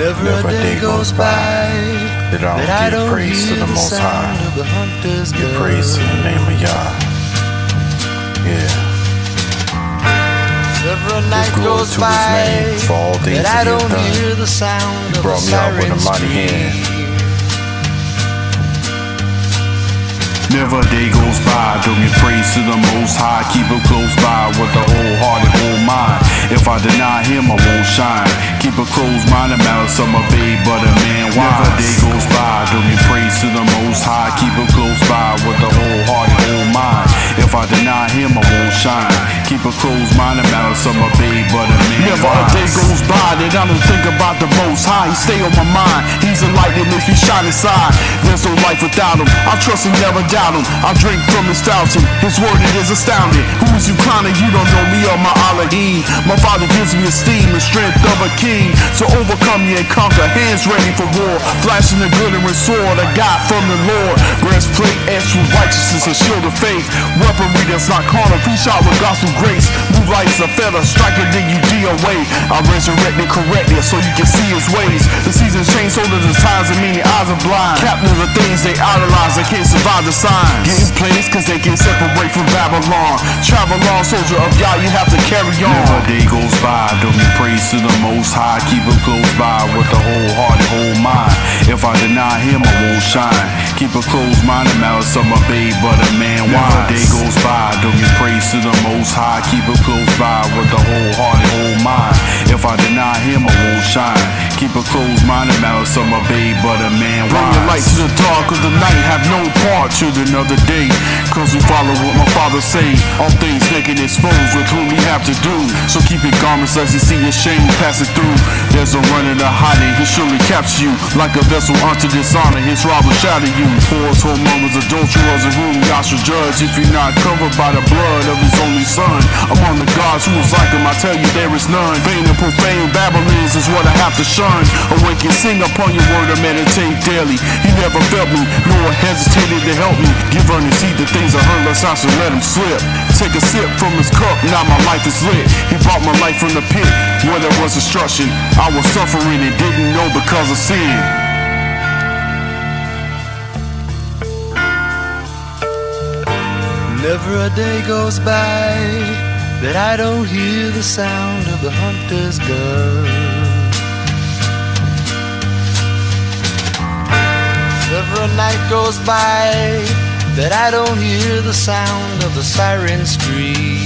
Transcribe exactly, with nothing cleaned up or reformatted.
Never a day goes by that I don't praise to the Most High. Give praise to the name of Yah. Yeah. Never a night goes by for all things that I that don't He has hear done. the sound He of brought a me out with a siren mighty hand. scream. Never a day goes by, don't give praise to the Most High. Keep it close by with a wholehearted whole mind. If I deny Him, I won't shine. Keep a closed mind, a malice of my babe, but a man wise. Never a day goes by, don't give praise to the Most High. Keep it close by with a wholehearted whole mind. If I deny Him, I won't shine. Keep a closed mind, a malice of my babe, but a man Never wise. a day goes by that I don't think about the Most High. He stay on my mind. He's a light that makes me shine inside. There's no life without Him. I trust and never doubt Him. I drink from His fountain. His word, it is astounding. Who is you clowning? You don't know me or my Elohim. My Father gives me esteem and strength of a king. So overcome ye and conquer. Hands ready for war. Flashing the glittering sword I got from the Lord. Breastplate, edged with righteousness and shield of faith. Weaponry that's not carnal. Preach out with gospel grace. Move like a feather, striker then you D away. I resurrect and correct it so you can see His ways. The seasons change, so does the times, and many eyes are blind. Captain of the things they idolize, they can't survive the signs. Getting placed cause they can't separate from Babylon. Travel on, soldier of Yah, you have to carry on. Never a day goes by, don't give praise to the Most High. Keep it close by with a wholehearted whole mind. If I deny Him, I won't shine. Keep a closed mind, a malice of my babe, but a man wise. Never a day goes by, don't give praise to the Most High. Keep it close by with a wholehearted whole mind. If I deny Him, I won't shine. Keep a closed mind, a malice of my babe, but a man wise. Bring your light to the dark of the night. Have no part, children of the day. Cause we follow what my Father say. All things naked exposed with whom we have to do. So keep your garments lest you see your shame passing through. There's no running or hiding. He'll surely capture you. Like a vessel unto dishonor, His rod will shatter you. Whores, whoremongers, adulterers, and whom God shall judge. If you're not covered by the blood of His only Son. Among the gods who is like Him, I tell you there is none. Vain and profane Babylons is what I have to shun. Awake and sing upon your word and meditate daily. He never felt me, nor hesitated to help me. Give earnest heed the things I heard, lest I should let Him slip. Take a sip from His cup, now my life is lit. He brought my life from the pit, where there was destruction. I was suffering and didn't know because of sin. Never a day goes by that I don't hear the sound of the hunter's gun. Never a night goes by that I don't hear the sound of the siren scream.